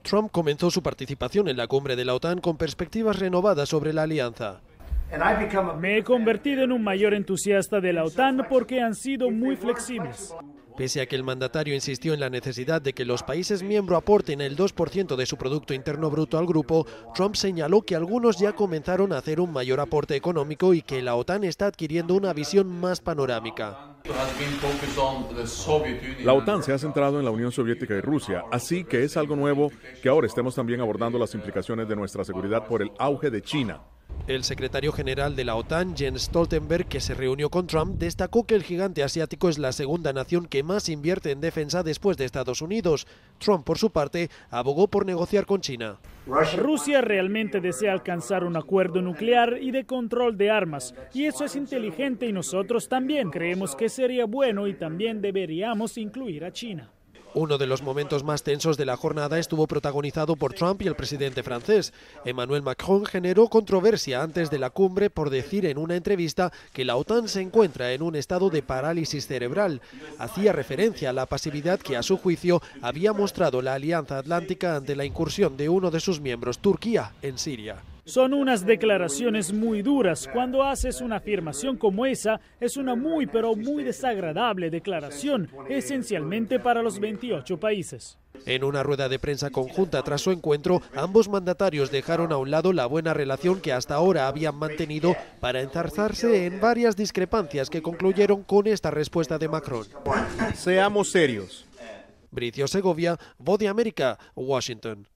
Trump comenzó su participación en la cumbre de la OTAN con perspectivas renovadas sobre la alianza. Me he convertido en un mayor entusiasta de la OTAN porque han sido muy flexibles. Pese a que el mandatario insistió en la necesidad de que los países miembros aporten el 2% de su Producto Interno Bruto al grupo, Trump señaló que algunos ya comenzaron a hacer un mayor aporte económico y que la OTAN está adquiriendo una visión más panorámica. La OTAN se ha centrado en la Unión Soviética y Rusia, así que es algo nuevo que ahora estemos también abordando las implicaciones de nuestra seguridad por el auge de China. El secretario general de la OTAN, Jens Stoltenberg, que se reunió con Trump, destacó que el gigante asiático es la segunda nación que más invierte en defensa después de Estados Unidos. Trump, por su parte, abogó por negociar con China. Rusia realmente desea alcanzar un acuerdo nuclear y de control de armas, y eso es inteligente y nosotros también creemos que sería bueno y también deberíamos incluir a China. Uno de los momentos más tensos de la jornada estuvo protagonizado por Trump y el presidente francés. Emmanuel Macron generó controversia antes de la cumbre por decir en una entrevista que la OTAN se encuentra en un estado de parálisis cerebral. Hacía referencia a la pasividad que, a su juicio, había mostrado la Alianza Atlántica ante la incursión de uno de sus miembros, Turquía, en Siria. Son unas declaraciones muy duras. Cuando haces una afirmación como esa, es una muy desagradable declaración, esencialmente para los 28 países. En una rueda de prensa conjunta tras su encuentro, ambos mandatarios dejaron a un lado la buena relación que hasta ahora habían mantenido para enzarzarse en varias discrepancias que concluyeron con esta respuesta de Macron. Seamos serios. Bricio Segovia, Voz de América, Washington.